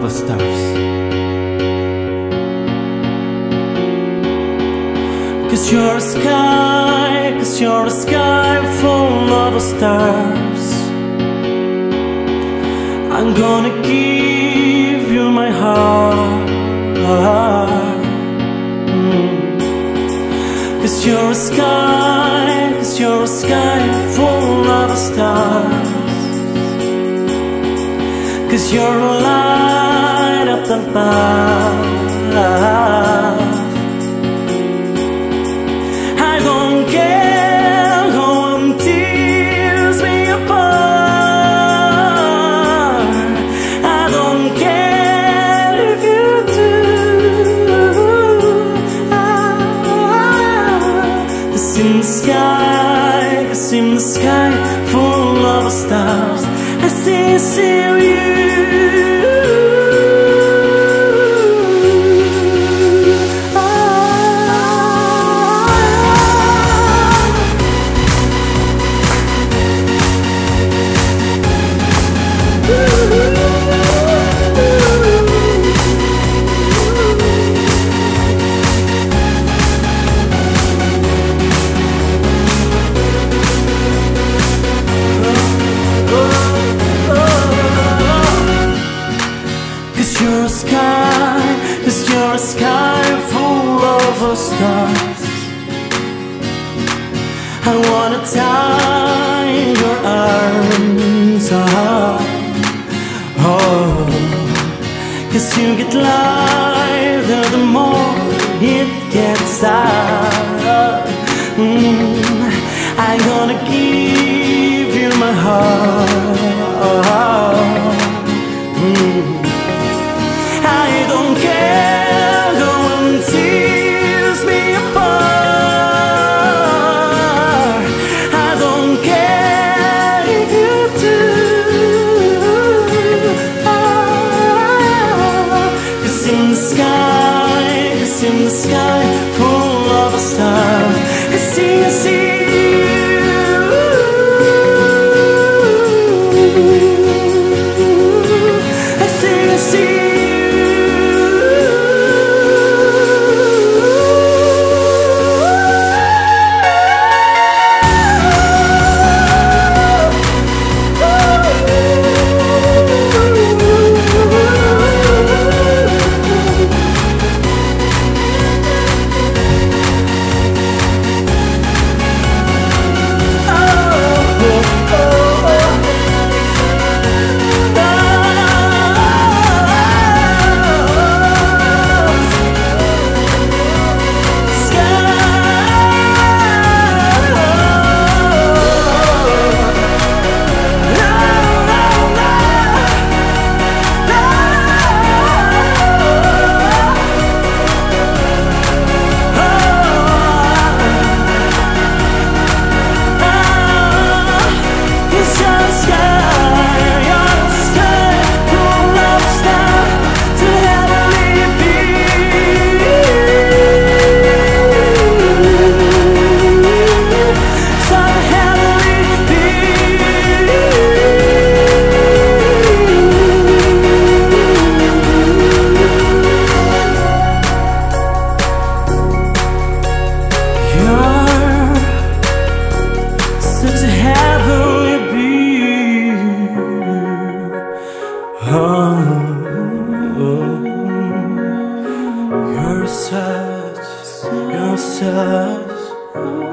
of stars. 'Cause you're a sky, 'cause you're a sky full of stars. I'm gonna give you my heart. 'Cause you're a sky, 'cause you're a sky full of stars. 'Cause you're a light up the path. I don't care how one tears me apart. I don't care if you do. Cause in the sky, 'cause in the sky full of stars, I see you. You're a sky, 'cause you're a sky full of stars. I wanna tie your arms up. Oh, 'cause you get lighter the more it gets dark. I'm gonna give you my heart. I don't care how one tears me apart. I don't care if you do. 'Cause in the sky, 'cause in the sky full of stars, I see you. Such a heavenly being. You're such